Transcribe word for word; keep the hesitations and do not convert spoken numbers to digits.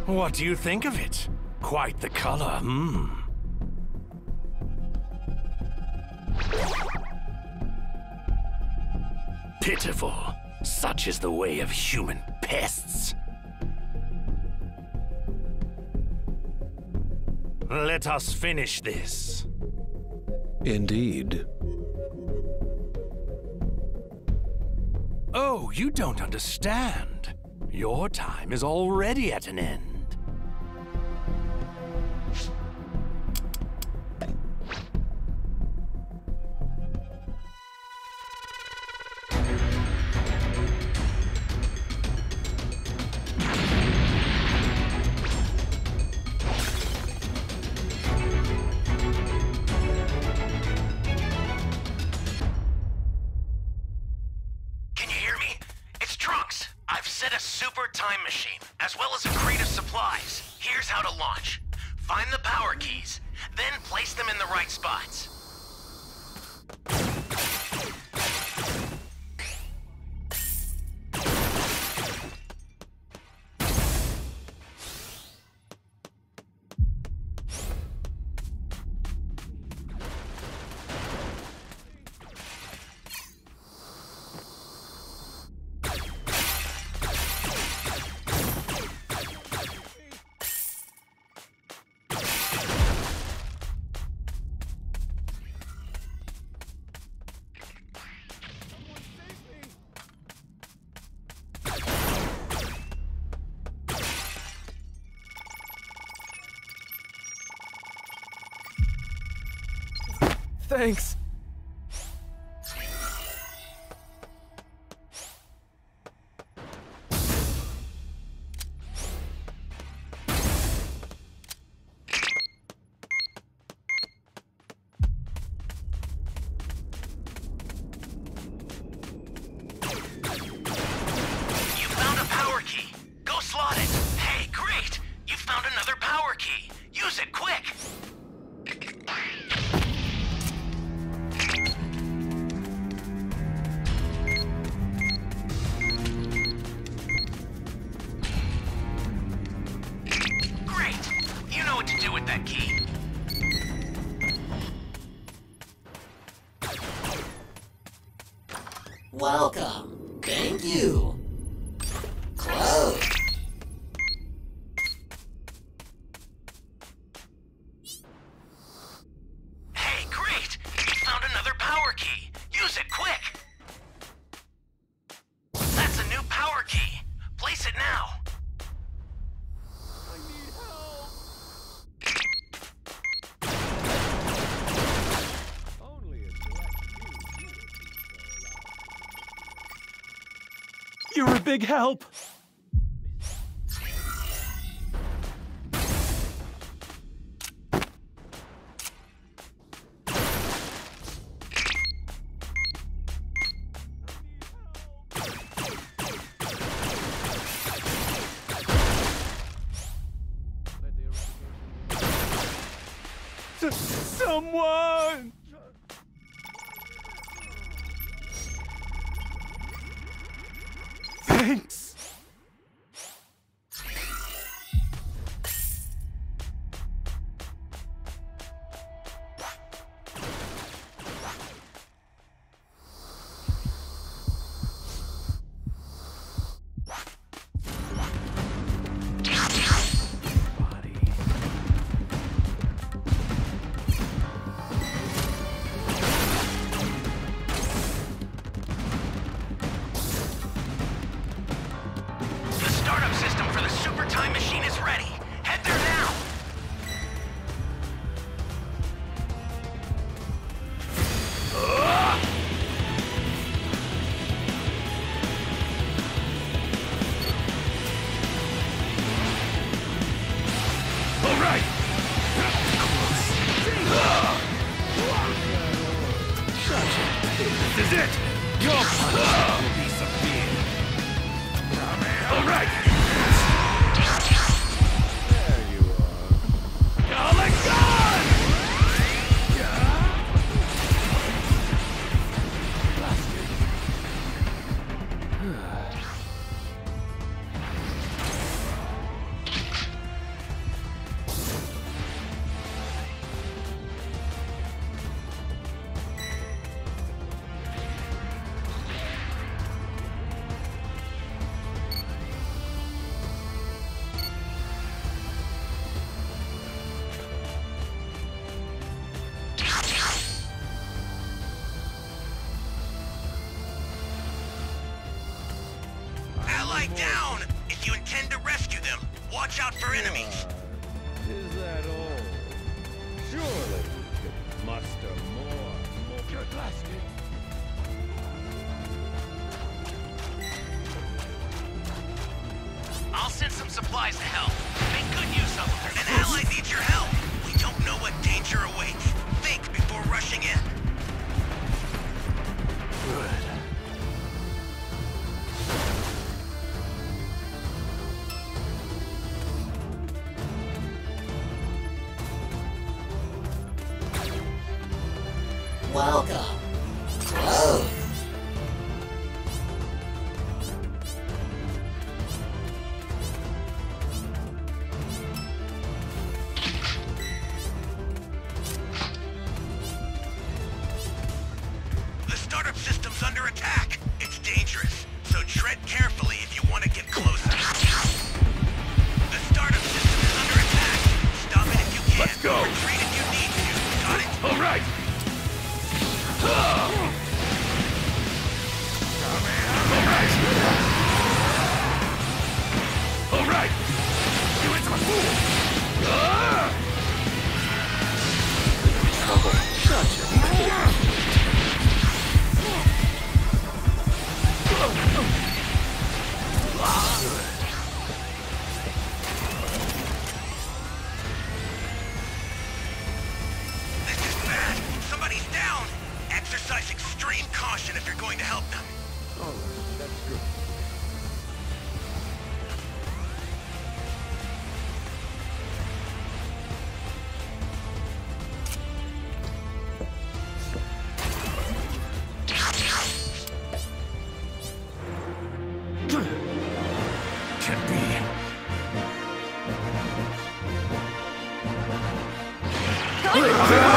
What do you think of it? Quite the color, hmm? Pitiful. Such is the way of human pests. Let us finish this. Indeed. Oh, you don't understand. Your time is already at an end. Thanks. Welcome. Thank you. Close. Hey, great! You found another power key. Use it quick. That's a new power key. Place it now. I need help. Only a select few You're a big help. Someone! Thanks! This is it! Your punishment will be severe. All right! There you are. Galagon! Lie down! If you intend to rescue them, watch out for enemies. Uh, is that all? Surely we could muster more. more. You're blasted. I'll send some supplies to help. Make good use of them. An ally needs your help. We don't know what danger awaits. Think before rushing in. Good. Welcome. Close. The startup system's under attack. It's dangerous, so tread carefully if you want to get closer. The startup system is under attack. Stop it if you can. Let's go. Retreat if you need to. Got it? All right. All right. All right. You ain't a fool. Ah! Trouble. Such a pain. This is bad. Somebody's down. Exercise extreme caution if you're going to help them. Oh, that's good. Can't be. Ah!